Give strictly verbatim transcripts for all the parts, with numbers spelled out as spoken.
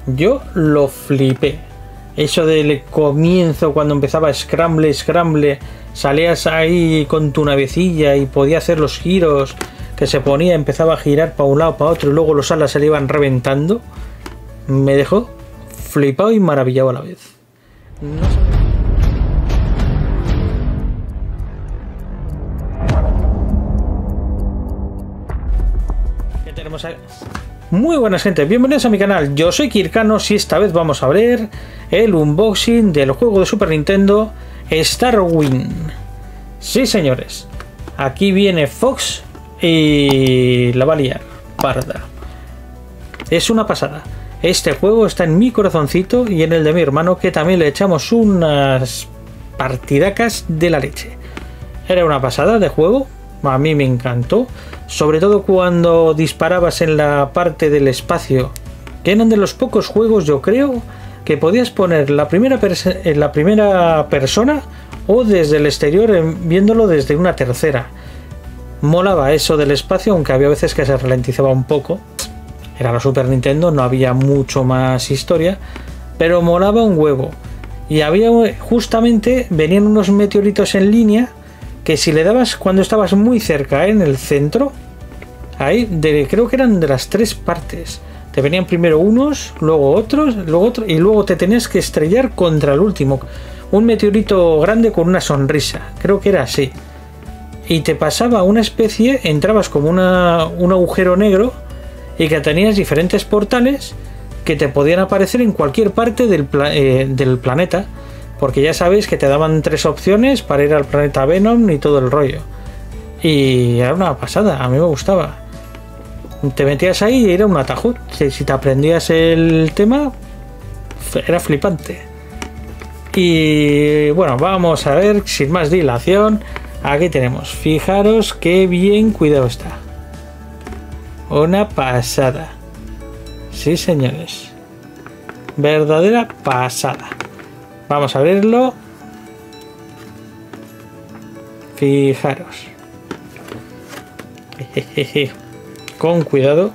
Yo lo flipé. Eso del comienzo, cuando empezaba Scramble, Scramble, salías ahí con tu navecilla y podía hacer los giros, que se ponía, empezaba a girar para un lado, para otro, y luego los alas se le iban reventando. Me dejó flipado y maravillado a la vez. No sé. ¿Qué tenemos ahí? Muy buenas, gente, bienvenidos a mi canal. Yo soy Kirkanos y esta vez vamos a ver el unboxing del juego de Super Nintendo Starwind. Sí, señores, aquí viene Fox y la va a liar parda. Es una pasada. Este juego está en mi corazoncito y en el de mi hermano, que también le echamos unas partidacas de la leche. Era una pasada de juego, a mí me encantó. Sobre todo cuando disparabas en la parte del espacio, que eran de los pocos juegos, yo creo, que podías poner la primera, en la primera persona o desde el exterior, viéndolo desde una tercera. Molaba eso del espacio, aunque había veces que se ralentizaba un poco. Era la Super Nintendo, no había mucho más historia, pero molaba un huevo. Y había, justamente, venían unos meteoritos en línea, que si le dabas cuando estabas muy cerca, ¿eh? En el centro, ahí, de, creo que eran de las tres partes. Te venían primero unos, luego otros, luego otro, y luego te tenías que estrellar contra el último. Un meteorito grande con una sonrisa, creo que era así. Y te pasaba una especie, entrabas como una, un agujero negro, y que tenías diferentes portales que te podían aparecer en cualquier parte del, pla eh, del planeta. Porque ya sabéis que te daban tres opciones para ir al planeta Venom y todo el rollo. Y era una pasada, a mí me gustaba. Te metías ahí y era un atajo. Si, si te aprendías el tema, era flipante. Y bueno, vamos a ver, sin más dilación. Aquí tenemos, fijaros qué bien cuidado está. Una pasada. Sí, señores. Verdadera pasada. Vamos a abrirlo. Fijaros. Jejeje. Con cuidado.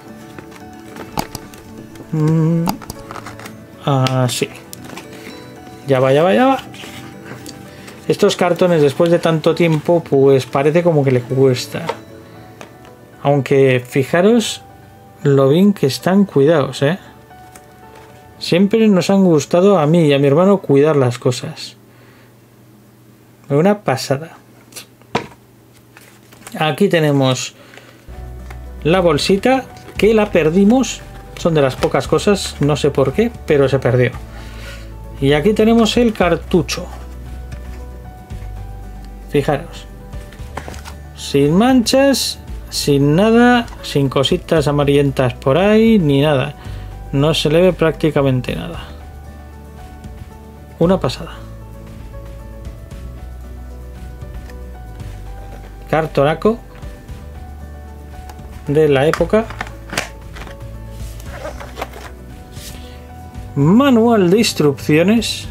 Mm. Así. Ya va, ya va, ya va. Estos cartones, después de tanto tiempo, pues parece como que le cuesta. Aunque fijaros lo bien que están cuidados, ¿eh? Siempre nos han gustado a mí y a mi hermano cuidar las cosas. Una pasada. Aquí tenemos la bolsita, que la perdimos. Son de las pocas cosas, no sé por qué, pero se perdió. Y aquí tenemos el cartucho. Fijaros. Sin manchas, sin nada, sin cositas amarillentas por ahí, ni nada. No se le ve prácticamente nada. Una pasada. Cartonaco de la época. Manual de instrucciones.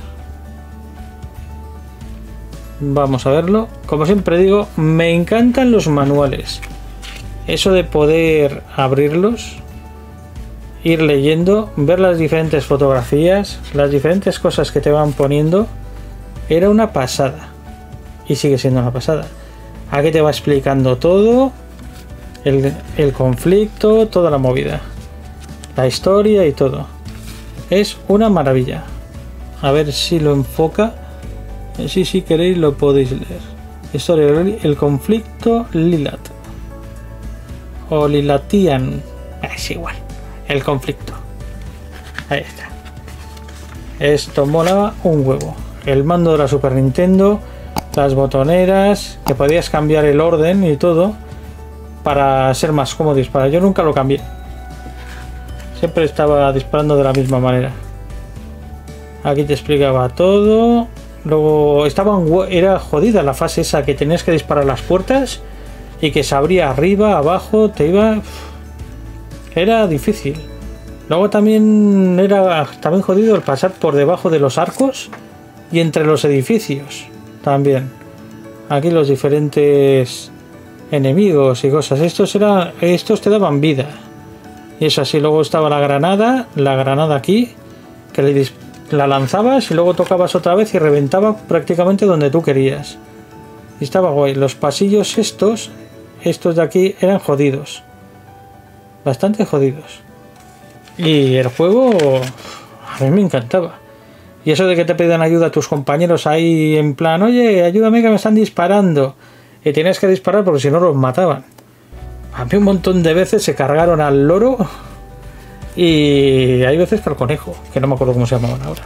Vamos a verlo. Como siempre digo, me encantan los manuales. Eso de poder abrirlos, ir leyendo, ver las diferentes fotografías, las diferentes cosas que te van poniendo, era una pasada. Y sigue siendo una pasada. Aquí te va explicando todo, el, el conflicto, toda la movida, la historia y todo. Es una maravilla. A ver si lo enfoca. Si, si queréis lo podéis leer. Historia, el conflicto Lilat. O Lilatian. Es igual. El conflicto. Ahí está. Esto mola un huevo. El mando de la Super Nintendo, las botoneras, que podías cambiar el orden y todo para ser más cómodo disparar. Yo nunca lo cambié. Siempre estaba disparando de la misma manera. Aquí te explicaba todo. Luego estaban, era jodida la fase esa que tenías que disparar las puertas y que se abría arriba, abajo, te iba... Era difícil. Luego también era también jodido el pasar por debajo de los arcos y entre los edificios también. Aquí los diferentes enemigos y cosas. Estos eran, estos te daban vida. Y es así. Luego estaba la granada, la granada aquí, que le la lanzabas y luego tocabas otra vez y reventaba prácticamente donde tú querías. Y estaba guay. Los pasillos estos, estos de aquí, eran jodidos. Bastante jodidos. Y el juego a mí me encantaba. Y eso de que te pidan ayuda a tus compañeros ahí en plan, oye, ayúdame que me están disparando. Y tienes que disparar porque si no los mataban. A mí un montón de veces se cargaron al loro. Y hay veces que al conejo, que no me acuerdo cómo se llamaban ahora.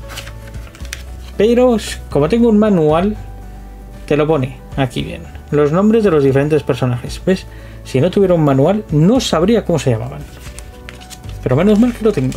Pero como tengo un manual, te lo pone aquí bien. Los nombres de los diferentes personajes. ¿Ves? Si no tuviera un manual, no sabría cómo se llamaban. Pero menos mal que lo tengo.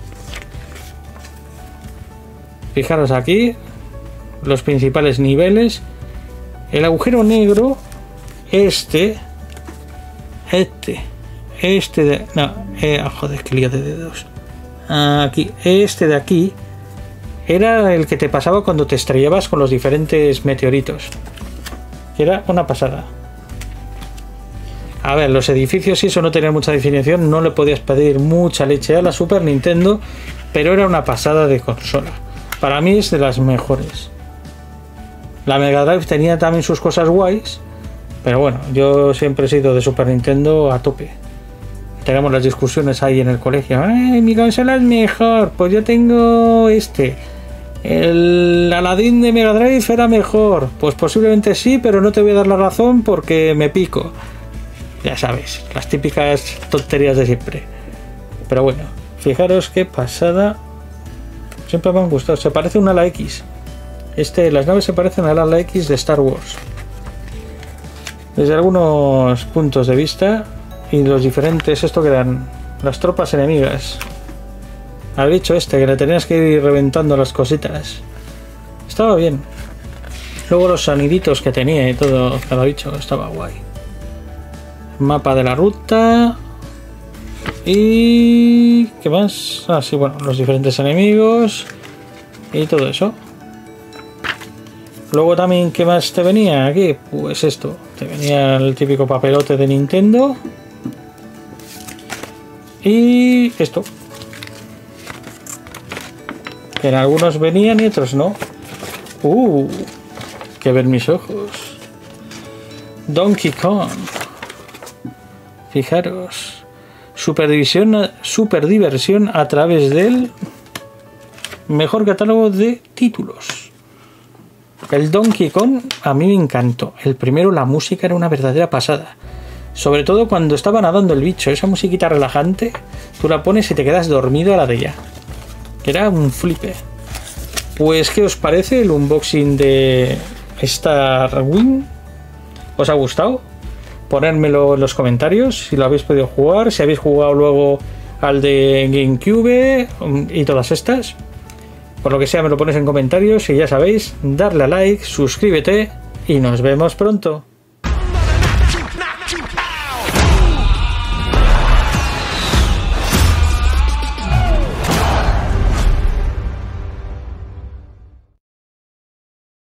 Fijaros aquí. Los principales niveles. El agujero negro. Este. Este. Este de... No. Eh, oh, joder, que lío de dedos. Aquí. Este de aquí. Era el que te pasaba cuando te estrellabas con los diferentes meteoritos. Era una pasada. A ver, los edificios y eso no tenían mucha definición. No le podías pedir mucha leche a la Super Nintendo. Pero era una pasada de consola. Para mí es de las mejores. La Mega Drive tenía también sus cosas guays. Pero bueno, yo siempre he sido de Super Nintendo a tope. Tenemos las discusiones ahí en el colegio. ¡Ay, mi consola es mejor! Pues yo tengo este. El Aladdin de Mega Drive era mejor. Pues posiblemente sí, pero no te voy a dar la razón porque me pico. Ya sabes, las típicas tonterías de siempre. Pero bueno, fijaros qué pasada. Siempre me han gustado. Se parece un ala X. Este, las naves se parecen al ala X de Star Wars. Desde algunos puntos de vista. Y los diferentes, esto que eran las tropas enemigas. Al bicho este, que le tenías que ir reventando las cositas. Estaba bien. Luego los soniditos que tenía y todo, cada bicho, estaba guay. Mapa de la ruta. Y... ¿qué más? Ah, sí, bueno, los diferentes enemigos. Y todo eso. Luego también, ¿qué más te venía aquí? Pues esto. Te venía el típico papelote de Nintendo. Y esto. Que en algunos venían y otros no. Uh, que ver mis ojos. Donkey Kong. Fijaros. Super división, super diversión a través del mejor catálogo de títulos. El Donkey Kong a mí me encantó. El primero, la música era una verdadera pasada. Sobre todo cuando estaba nadando el bicho. Esa musiquita relajante, tú la pones y te quedas dormido a la de ella. Que era un flipe. Pues, ¿qué os parece el unboxing de Star Wing? ¿Os ha gustado? Ponérmelo en los comentarios si lo habéis podido jugar, si habéis jugado luego al de GameCube y todas estas. Por lo que sea, me lo pones en comentarios y ya sabéis, darle a like, suscríbete y nos vemos pronto.